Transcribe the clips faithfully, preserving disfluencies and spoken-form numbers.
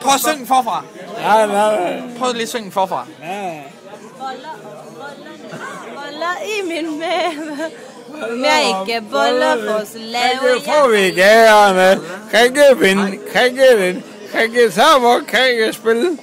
Prøv at synge forfra. Nej, nej, nej. Prøv lige at synge forfra. Nej. Boller i min mave. Om jeg ikke boller for, så laver jeg... får vi gærerne. Kan ikke vinde, kan ikke vinde. Kan ikke tage, hvor kan ikke spille.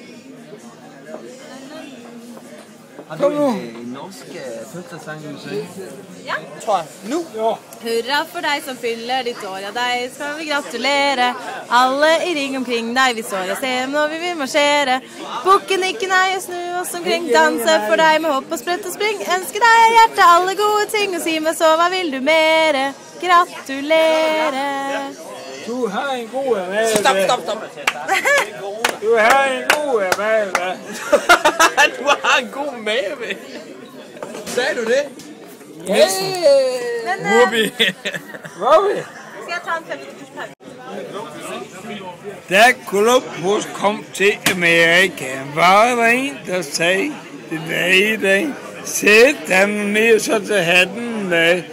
Har du en øh, norsk øh, fødselsdagssang, du vil synge? Ja. Tror jeg. Nu? Jo. Hurra for deg som fyller ditt år, ja deg skal vi gratulere. Alle i ring omkring deg vi står og ser når vi vil marsjere. Bukken ikke nei og snu oss omkring, danse for deg med hopp og sprett og spring. Ønsker deg i hjertet alle gode ting, og si meg så hva vil du mere? Gratulere. Du har en god mave. Stop, stop, stop. Du har en god mave. Du har en god mave. Sagde du det? Yeah. Men, Whoopi. Whoopi. skal jeg ta en femogtyve? Da Columbus kom til Amerika, var der en, der sagde, det er i dag, sæt dem ned så til hatten af.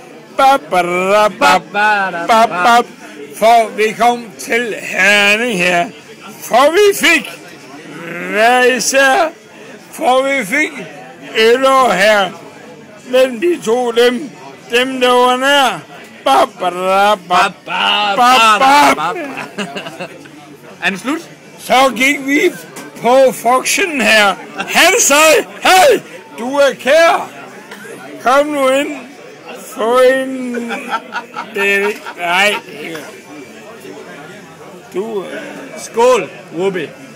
Bap, for vi kom til Herning her, for vi fik hver især, for vi fik et år her, men vi tog dem, dem der var nær. Bap, bap, bap, bap. Er den slut? Så gik vi på Foxen her. Han sagde, hey, du er kær. Kom nu ind. Få en... Det er ikke... Nej. Du... Skål, Whoopi.